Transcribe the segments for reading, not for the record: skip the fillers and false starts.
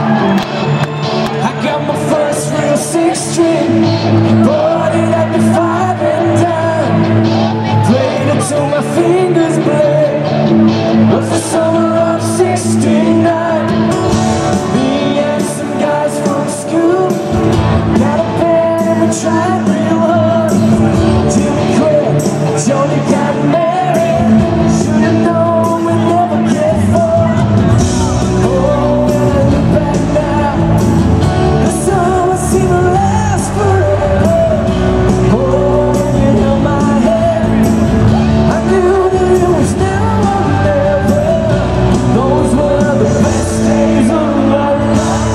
I got my first real 6-string, bought it at the 5 and dime. Played it till my fingers bled. Was the summer of '69. Me and some guys from school got a band and we tried real hard till we quit. Johnny got married. Should've known we'd never get far. Oh, when I look back now, the summer seemed to last forever. Oh, when you held my hand, I knew that it was now or never. Those were the best days of my life.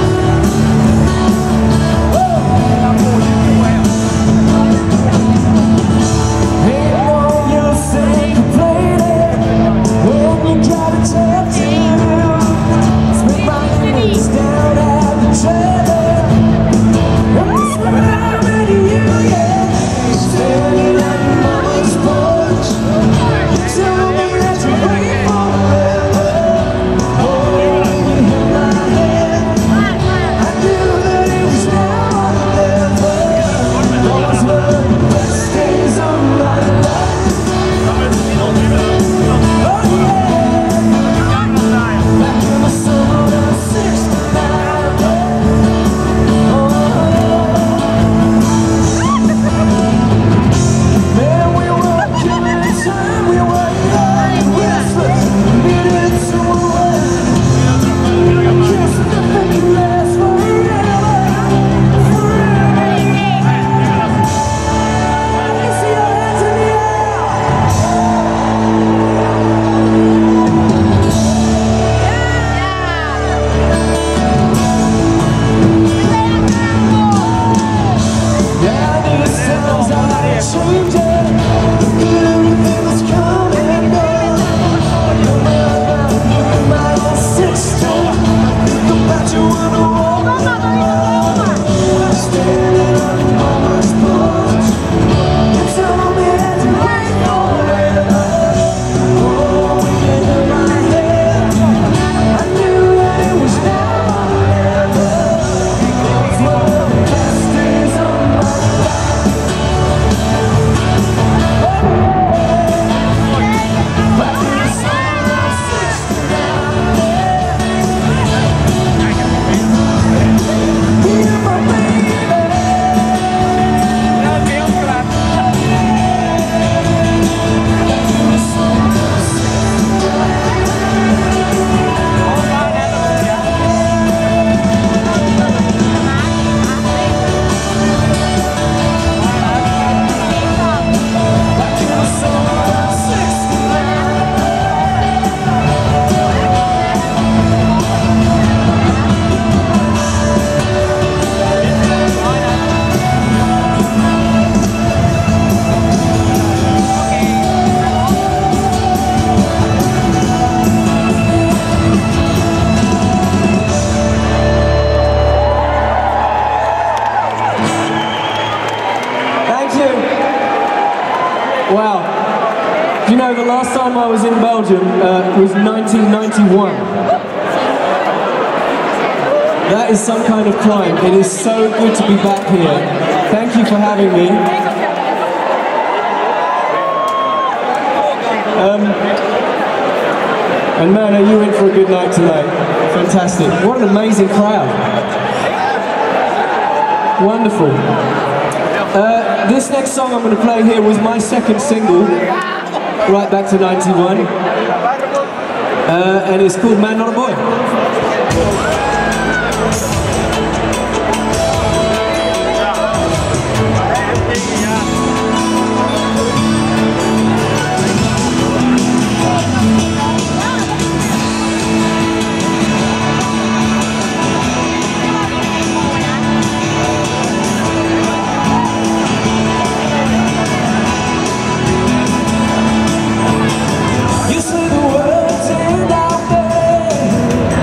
Ain't no use in complaining when you got a job to do. Spend my evenings down at the trailer. And this reminded you, yeah. Standing at your mama's porch, you tell me that you're waiting forever. Oh, when you held my hand, I knew that it was now or never. Those were the best days of my life. Oh yeah, back in the summer of '69. Man, we were killing time, we were young, restless, needed someone. Just nothing can last forever, forever. Let me see your hands in the air. Yeah, these sounds are changing. Everything was coming and going. Look at my old 6-string. Think about you on the wall. Standing on your mama's porch. You tell me that you ain't forever. Oh, when you held my hand, I knew that it was now or never. Those were the best days of my life. Back in the summer of '69. You're my baby. Thank you. Wow. You know, the last time I was in Belgium was 1991. That is some kind of climb. It is so good to be back here. Thank you for having me. And man, are you in for a good night tonight? Fantastic. What an amazing crowd. Wonderful. This next song I'm going to play here was my second single, right back to '91, and it's called Man Not a Boy. You say the world's end out there.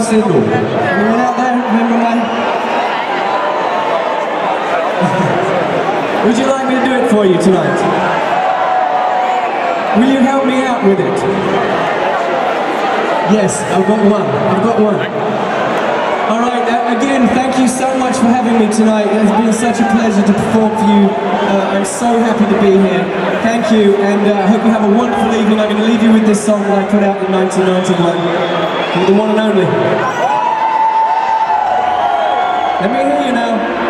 single. Anyone out there remember mine? Would you like me to do it for you tonight? Will you help me out with it? Yes, I've got one. Alright, again, thank you so much for having me tonight. It has been such a pleasure to perform for you. I'm so happy to be here. Thank you, and I hope you have a wonderful evening. I'm going to leave you with this song that I put out in 1991. The one and only. Let me hear you now.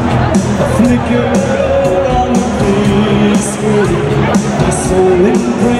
Flicker on the big screen, my soul in